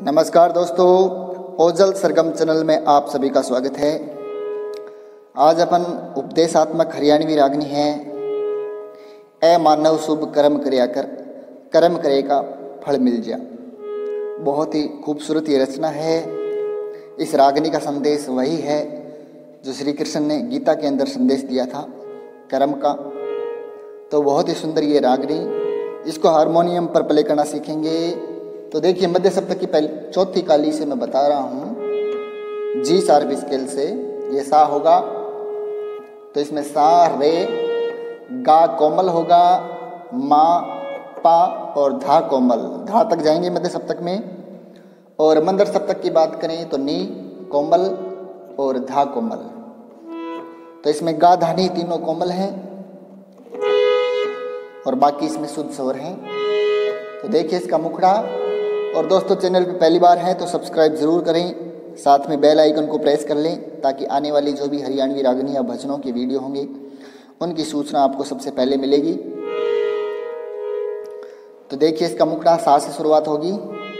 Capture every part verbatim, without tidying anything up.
नमस्कार दोस्तों, ओजल सरगम चैनल में आप सभी का स्वागत है। आज अपन उपदेशात्मक हरियाणवी रागनी है ए मानव शुभ कर्म करया कर, कर्म करे का फल मिल जा। बहुत ही खूबसूरत ये रचना है। इस रागनी का संदेश वही है जो श्री कृष्ण ने गीता के अंदर संदेश दिया था, कर्म का। तो बहुत ही सुंदर ये रागनी, इसको हारमोनियम पर प्ले करना सीखेंगे। तो देखिए, मध्य सप्तक की पहली चौथी काली से मैं बता रहा हूँ जी शार्प स्केल से। ये सा होगा तो इसमें सा रे गा कोमल होगा, मा पा और धा कोमल, धा तक जाएंगे मध्य सप्तक में। और मंदर सप्तक की बात करें तो नी कोमल और धा कोमल। तो इसमें गा धानी तीनों कोमल हैं और बाकी इसमें शुद्ध स्वर हैं। तो देखिए इसका मुखड़ा। और दोस्तों, चैनल पे पहली बार है तो सब्सक्राइब जरूर करें, साथ में बेल आइकन को प्रेस कर लें ताकि आने वाली जो भी हरियाणवी रागनी या भजनों की वीडियो होंगे उनकी सूचना आपको सबसे पहले मिलेगी। तो देखिए इसका मुखड़ा सा से शुरुआत होगी।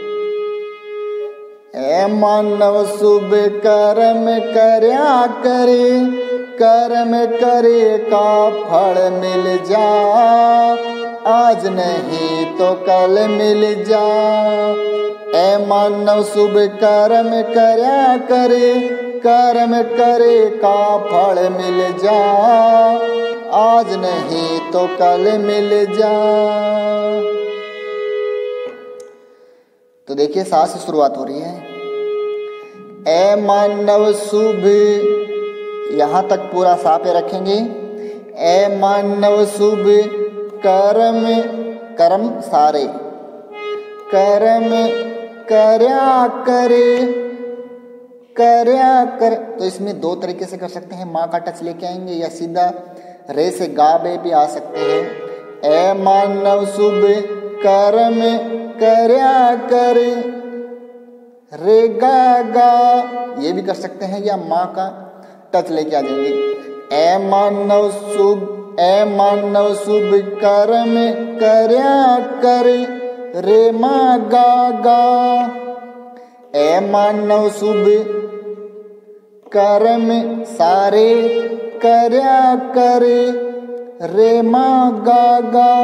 ए मानव शुभ कर्म करया करे, कर्म करे का फल मिल जा, आज नहीं तो कल मिल जा। ए मानव शुभ कर्म करया करे, कर्म करे का फल मिल जा, आज नहीं तो कल मिल जा। तो देखिए सा से शुरुआत हो रही है। ए मानव शुभ, यहां तक पूरा सा पे रखेंगे। ए मानव शुभ कर्म, कर्म सारे, कर्म करया करे, करया कर। तो इसमें दो तरीके से कर सकते हैं, माँ का टच लेके आएंगे या सीधा रे से गा बे भी आ सकते हैं। ए मानव शुभ कर्म करया करे, रे गा गा, ये भी कर सकते हैं या माँ का टच लेके आ जाएंगे। ए मानव शुभ, ए मानव शुभ कर्म करया करे, रे मा गा गा। ए मानव शुभ कर्म सारे करया करे, रे मा गा गा।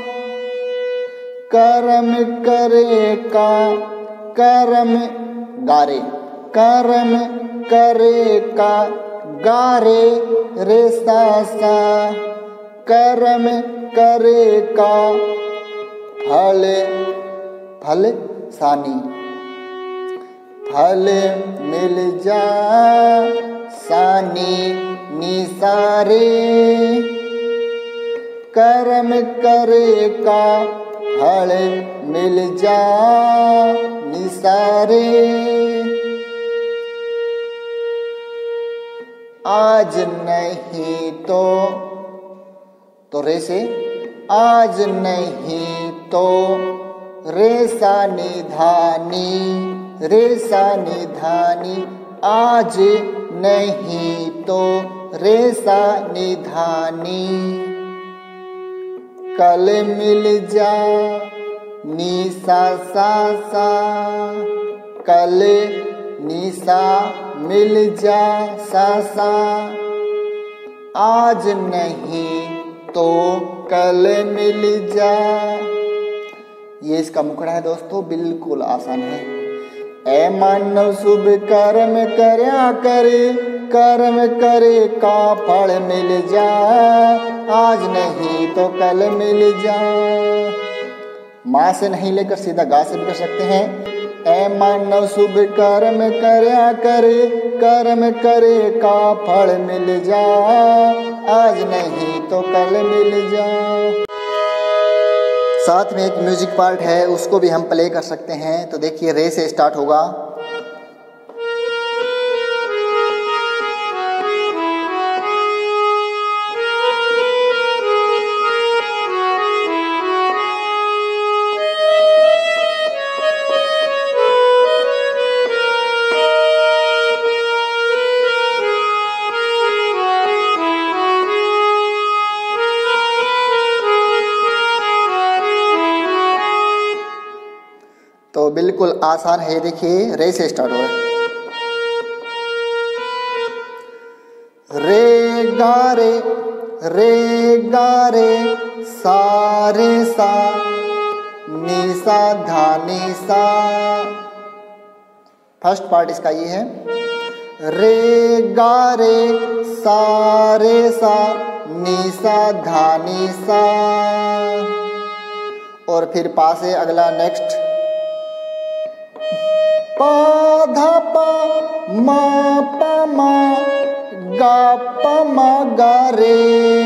कर्म करे का, कर्म गारे, कर्म करे का गारे, रे सा सा। कर्म करे का फल, फल सानी, फल मिल जा, सानी निसारे। कर्म करे का फल मिल जा, निसारे। आज नहीं तो, तो रे से आज नहीं तो, रे सा निधानी, रे सा निधानी। आज नहीं तो रे सा निधानी, कल मिल जा, नी सा सा सा। कल निशा मिल जा, सा सा। आज नहीं तो कल मिल जा। ये इसका मुखड़ा है दोस्तों, बिल्कुल आसान है। ए मानव शुभ कर्म करया करे, कर्म करे का फल मिल जा, आज नहीं तो कल मिल जा। माँ से नहीं लेकर सीधा गा से भी कर सकते हैं। ए मानव शुभ कर्म करया करे, कर्म करे का फल मिल जा, आज नहीं तो कल मिल जा। साथ में एक म्यूजिक पार्ट है, उसको भी हम प्ले कर सकते हैं। तो देखिए रे से स्टार्ट होगा। तो बिल्कुल आसान है। देखिए रे से स्टार्ट हो रहा है। रे गा रे रे गा रे सा रे सा नी सा धा नी सा। फर्स्ट पार्ट इसका ये है, रे गा रे सा रे सा नी सा धा नी सा। और फिर पा से अगला नेक्स्ट, पा धा पा मा पा मा गा पा मा गा रे।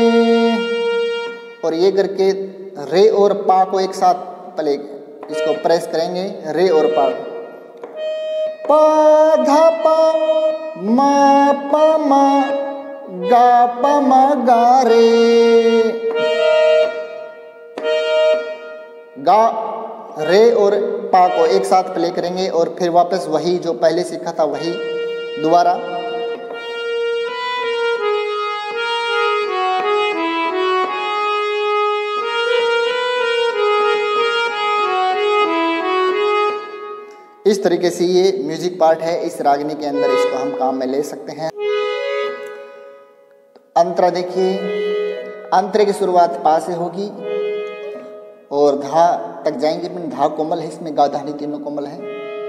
और ये करके रे और पा को एक साथ पले इसको प्रेस करेंगे, रे और पा। पा धा पा मा पा मा गा पा मा गा रे। गा रे और पा को एक साथ प्ले करेंगे और फिर वापस वही जो पहले सीखा था वही दोबारा। इस तरीके से ये म्यूजिक पार्ट है इस रागनी के अंदर, इसको हम काम में ले सकते हैं। अंतरा देखिए, अंतरे की शुरुआत पा से होगी और धा तक जाएंगे, धा कोमल है, इसमें गा धानी तीनों कोमल है।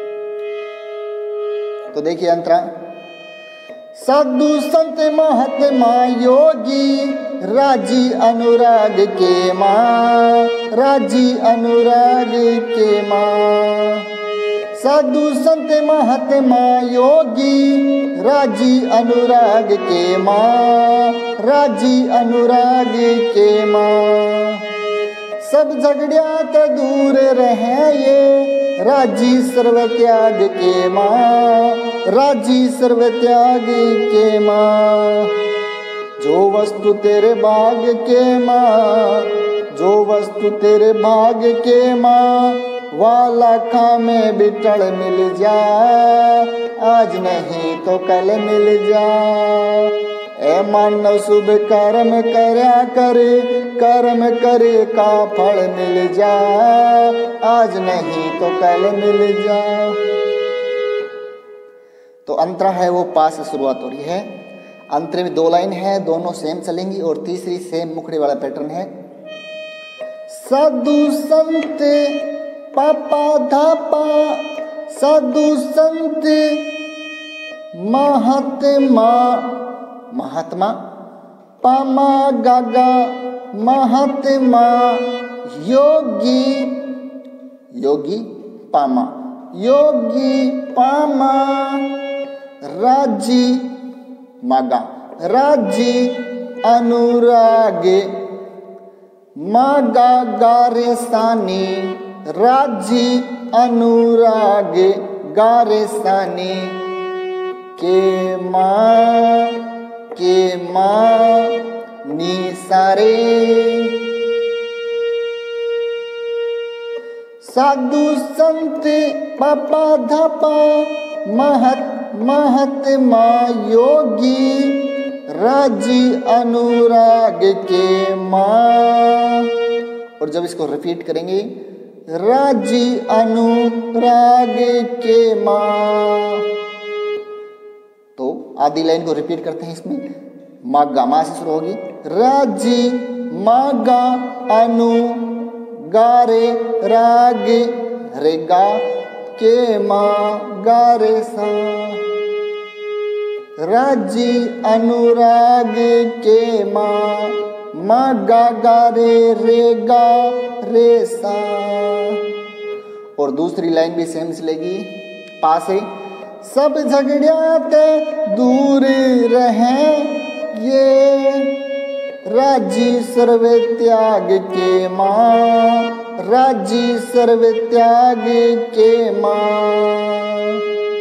तो देखिए अंतरा, साधु संत महात्मा योगी राजी अनुराग के माँ, राजी अनुराग के माँ। साधु संत महात्मा योगी राजी अनुराग के माँ, राजी अनुराग के माँ। सब झगड़ियात दूर रहे ये राजी सर्व त्याग के माँ, राजी सर्व त्याग के माँ। जो वस्तु तेरे बाग के माँ, जो वस्तु तेरे बाग के माँ, वाला खा में बिटल मिल जा, आज नहीं तो कल मिल जा। ए मानव शुभ कर्म करया करे, कर्म करे का फल मिल जा, आज नहीं तो कल मिल जा। तो अंतरा है वो पा से शुरुआत हो रही है। अंतरे में दो लाइन है, दोनों सेम चलेंगी और तीसरी सेम मुखड़े वाला पैटर्न है। साधु संत पापा धा पा, साधु संत महात्मा, महात्मा पामा गागा महात्मा योगी, योगी पामा, योगी पामा राजी मागा, राजी अनुराग मागा गारे सानी, राजी अनुराग गारे सानी के माँ, के माँ नी सारे। साधु संत पापा धापा महत महात्मा योगी राजी अनुराग के माँ। और जब इसको रिपीट करेंगे, राजी अनुराग के माँ, तो आधी लाइन को रिपीट करते हैं। इसमें मागा, मा से शुरू होगी, राजी मागा अनु गारे राग रेगा के माँ गारे सा। राजी अनुराग के माँ, मागा गारे रेगा रे सा। और दूसरी लाइन भी सेम चलेगी पा से। सब झगड़ियाते दूर रहे ये राजी सर्व त्याग के माँ, राजी सर्व त्याग के माँ।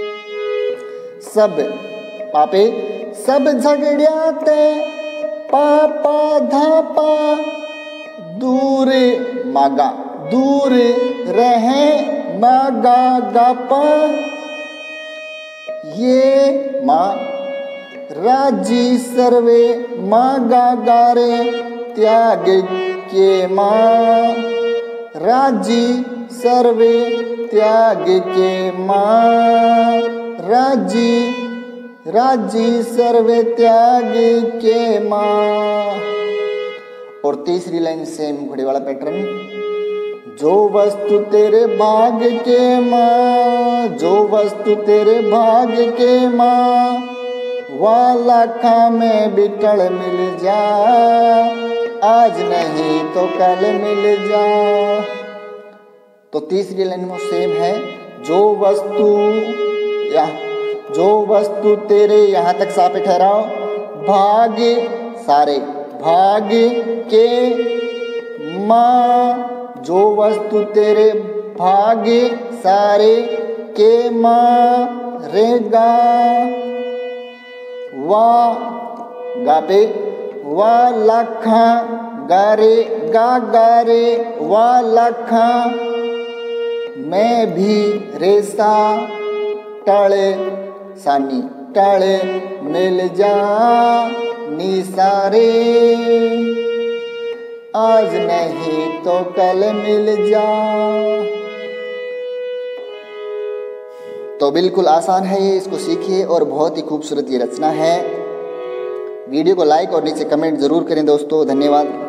सब पापे सब झगड़ियाते पापा धापा दूर मागा, दूर रहे मागा गापा ये माँ। राजी सर्वे मागा गारे त्याग के माँ, राजी सर्वे त्याग के माँ, राजी राजी सर्वे त्याग के माँ। और तीसरी लाइन सेम घोड़े वाला पैटर्न, जो वस्तु तेरे भाग्य के माँ, जो वस्तु तेरे भाग्य के माँ, वह लाखा में बिटल मिल जा, आज नहीं तो कल मिल जा। तो तीसरी लाइन में सेम है, जो वस्तु या जो वस्तु तेरे, यहां तक सापे ठहराओ, भाग्य सारे भाग्य के माँ, जो वस्तु तेरे भाग्य सारे के माँ रेगा, वा गापे वा लाखा गारे गा गारे वा लाखा मैं भी रेसा टाले सानी टाले मिल जा निसारे, आज नहीं तो कल मिल जा। तो बिल्कुल आसान है ये, इसको सीखिए और बहुत ही खूबसूरत ये रचना है। वीडियो को लाइक और नीचे कमेंट जरूर करें दोस्तों। धन्यवाद।